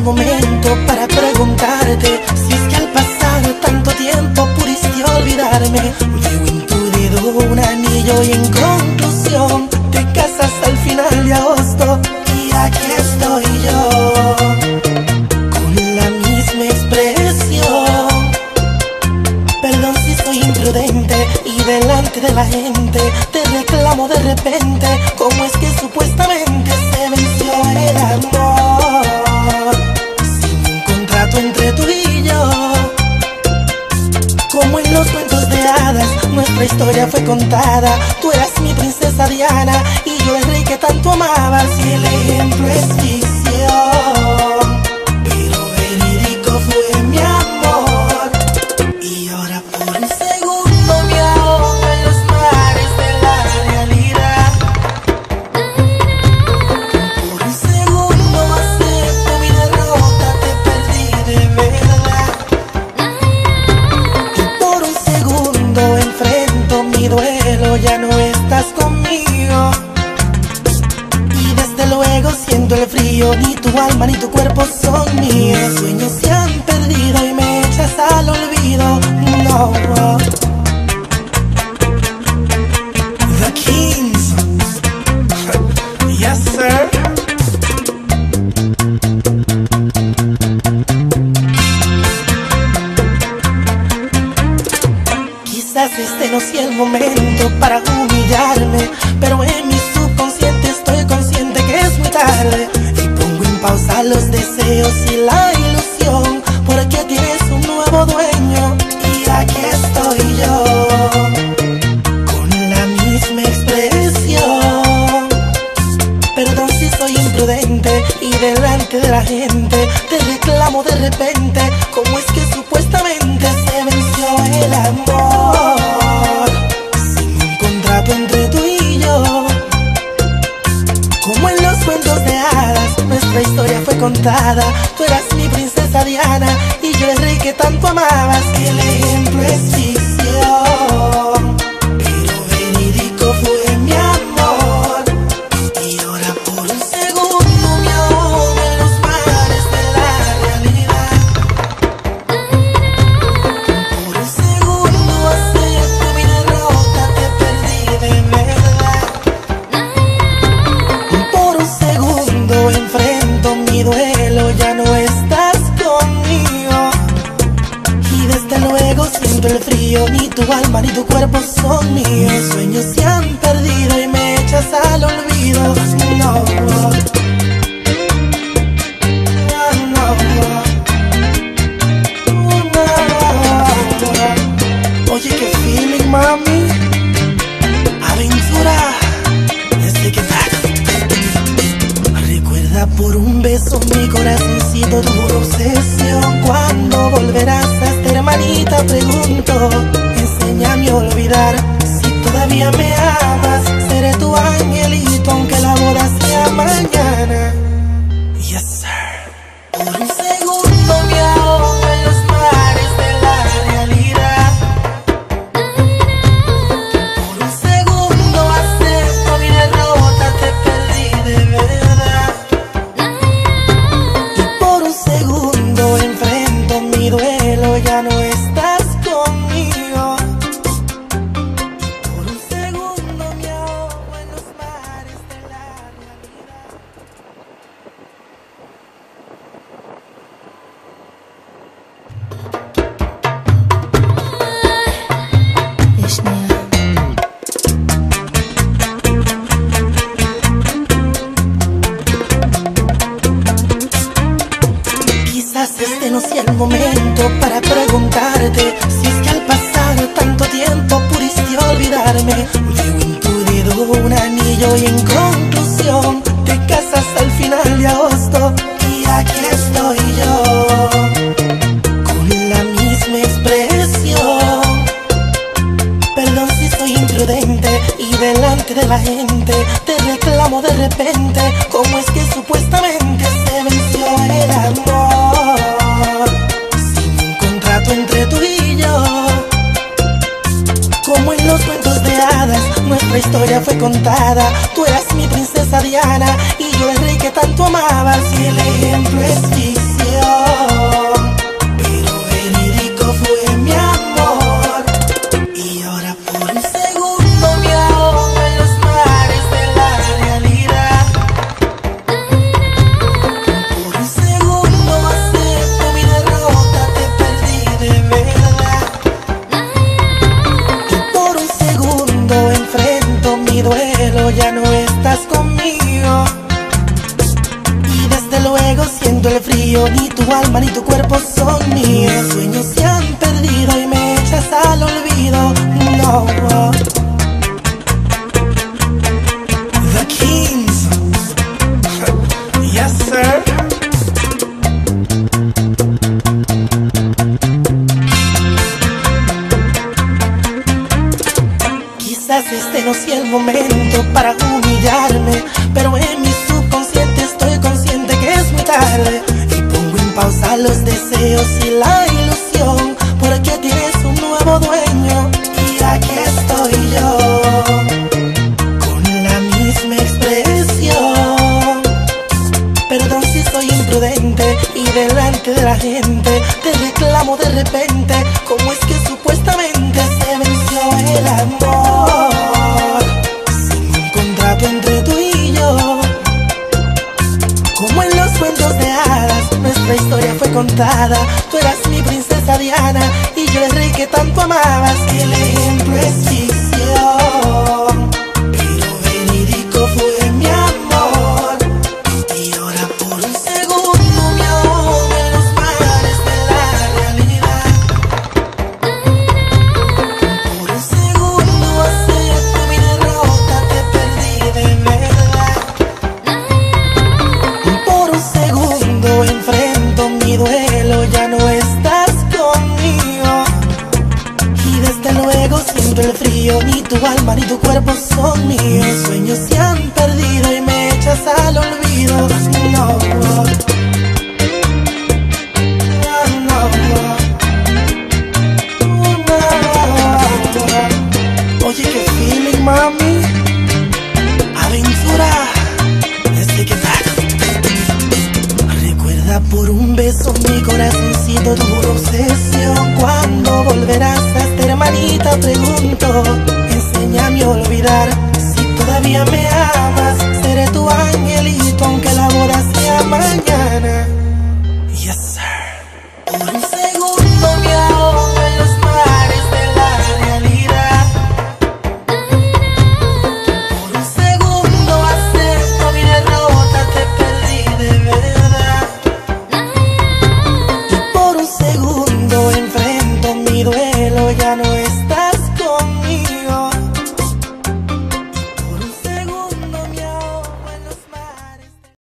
momento para preguntarte si es que al pasar tanto tiempo pudiste olvidarme. Veo en tu dedo un anillo y en conclusión te casas al final de agosto. Y aquí estoy yo, con la misma expresión. Perdón si soy imprudente y delante de la gente te reclamo de repente. ¿Cómo es que supuestamente se venció el amor? Sin un contrato entre tú y yo, como en los cuentos de hadas, nuestra historia fue contada. Tú eras mi princesa Diana y yo el rey que tanto amabas. Y el ejemplo es ficción, pero verídico fue mi amor. Y ahora por un segundo me ahogo en los mares de la realidad. Por un segundo acepto mi derrota, te perdí de verdad. Y por un segundo enfrento mi duelo, ya no estás conmigo. Y desde luego siento el frío, ni tu alma ni tu cuerpo son míos. Mis sueños se han perdido y me echas al olvido. No, The Kings. Yes, sir. Quizás este no sea el momento para humillarme, pero en mi subconsciente estoy consciente que es muy tarde. Y pongo en pausa los deseos y la ilusión, porque tienes un nuevo dueño. Y aquí estoy yo, con la misma expresión. Perdón si soy imprudente y delante de la gente te reclamo de repente. ¿Cómo es que supuestamente se venció el amor? Sin un contrato entre tú y yo, como en los cuentos de hadas, nuestra historia fue contada. Tú eras mi princesa Diana y yo el rey que tanto amabas. El ejemplo es ficción, pero verídico fue mi amor. Y ahora por un segundo me ahogo en los mares de la realidad. Por un segundo acepto mi derrota, te perdí de verdad. Por un segundo enfrento mi duelo, ya no estás conmigo. Y desde luego siento el frío, ni tu alma ni tu cuerpo son míos. Mis sueños se han perdido y me echas al olvido. No, no, no. Oye, qué feeling, mami. Aventura, desde que recuerda por un beso mi corazoncito, tu obsesión. ¿Cuándo volverás a esta hermanita? Pregunto. Enséñame a olvidar. Si todavía me amas, seré tu angelito, aunque la boda sea mañana. Yes, sir. Por un segundo me ahogo en los mares de la realidad. Por un segundo acepto mi derrota, te perdí de verdad. Y por un segundo enfrento mi duelo, ya no estás conmigo. Por un segundo me ahogo en los mares de la realidad. Quizás este no sea el momento para preguntarte si es que al pasar tanto tiempo pudiste olvidarme. Veo en tu dedo un anillo y en conclusión te casas al final de agosto. Y aquí estoy yo, con la misma expresión. Perdón si soy imprudente y delante de la gente te reclamo de repente. ¿Cómo es que supuestamente se venció el amor? Sin un contrato entre tú y yo, como en los cuentos de hadas, nuestra historia fue contada. Tú eras mi princesa Diana y yo el rey que tanto amabas. Y el ejemplo es ficción. tu alma ni tu cuerpo son míos. Mis sueños se han perdido y me echas al olvido. No. The Kings. Yes, sir. Quizás este no sea el momento para humillarme, pero en mi subconsciente estoy consciente que es muy tarde. Y pongo en pausa los deseos y la ilusión, porque tienes un nuevo dueño. Y aquí estoy yo, con la misma expresión. Perdón si soy imprudente y delante de la gente te reclamo de repente. ¿Cómo es que supuestamente se venció el amor? Sin un contrato entre tú y yo, como en los cuentos de hadas, nuestra historia fue contada. Tú eras mi princesa Diana y yo el rey que tanto amabas. El ejemplo es ficción, pero verídico fue mi amor. Y ahora por un segundo me ahogo en los mares de la realidad. Por un segundo acepto mi derrota, te perdí de verdad. Por un segundo enfrento mi duelo, ya no estás conmigo. Y desde luego siento el frío, ni tu alma ni tu cuerpo son míos. Mis sueños se han perdido y me echas al olvido. No, no, no. Oye, qué feeling, mami. Aventura, desde que tal. Recuerda por un beso mi corazoncito, tu obsesión. Cuando volverás a ser hermanita, pregunto. Enséñame a olvidar. Si todavía me amas, seré tu angelito.